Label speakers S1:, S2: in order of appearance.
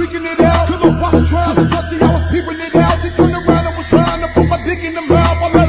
S1: freaking it out. Cause I was trying to trust you, I was peeping it out. She turned around and was trying to put my dick in the mouth.